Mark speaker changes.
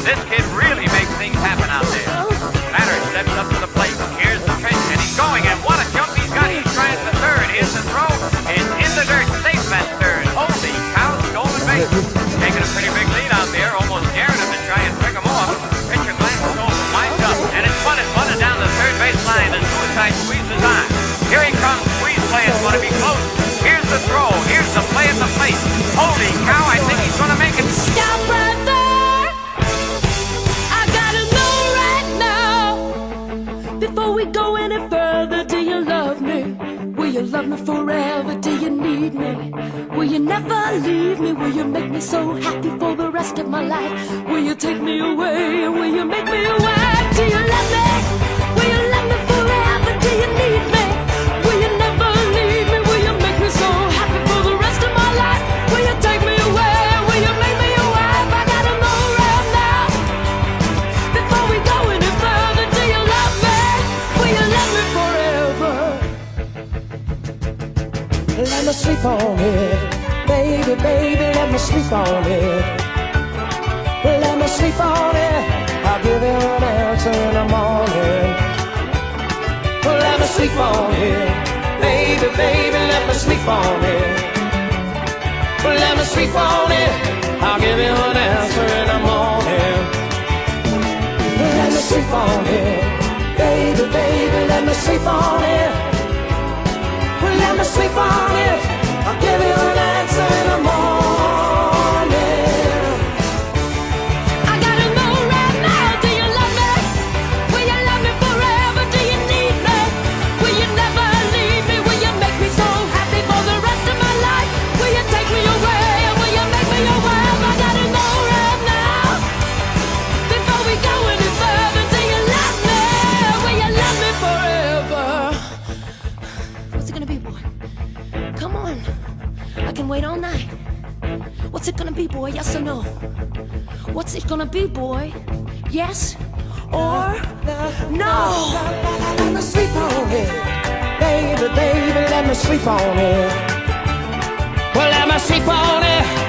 Speaker 1: This kid really makes things happen out there. Batter steps up to the plate. Here's the pitch, and he's going, and what a jump he's got. He's trying to third. Here's the throw. It's in the dirt. Safe at third. Holy cow, stolen base. Taking a pretty big lead out there, almost daring him to try and pick him off. Pitcher glances over, winds up, and it's bunted down the third base line. The suicide squeeze is on. Here he comes. Squeeze play is going to be close. Here's the throw. Here's the play at the plate. Holy cow, I think he's going to make it.
Speaker 2: Stop right there. I gotta know right now. Before we go any further, do you love me? Will you love me forever? Do you need me? Will you never leave me? Will you make me so happy for the rest of my life? Will you take me away? Will you make me your wife? Do you love me? Will you love me forever? Do you need me? Will you never leave me? Will you make me so happy for the rest of my life? Will you take me away? Will you make me your wife? I gotta know right now. Before we go any further, do you love me? Will you love me forever?
Speaker 3: Let me sleep on it, baby, baby, let me sleep on it. Let me sleep on it, I'll give you an answer in the morning. Let me sleep on it, baby, baby, let me sleep on it. Let me sleep on it, I'll give you an answer in the morning. Let me sleep on it, baby, baby, let me sleep on it. Let me sleep on it, I'll give you an answer in the morning.
Speaker 2: I gotta know right now, do you love me? Will you love me forever? Do you need me? Will you never leave me? Will you make me so happy for the rest of my life? Will you take me away? Will you make me your wife? I gotta know right now. Before we go any further, do you love me? Will you love me forever? What's it gonna be, boy? Come on, I can wait all night. What's it gonna be, boy? Yes or no? What's it gonna be, boy? Yes or no?
Speaker 3: Let me sleep on it, baby, baby, let me sleep on it. Well, let me sleep on it.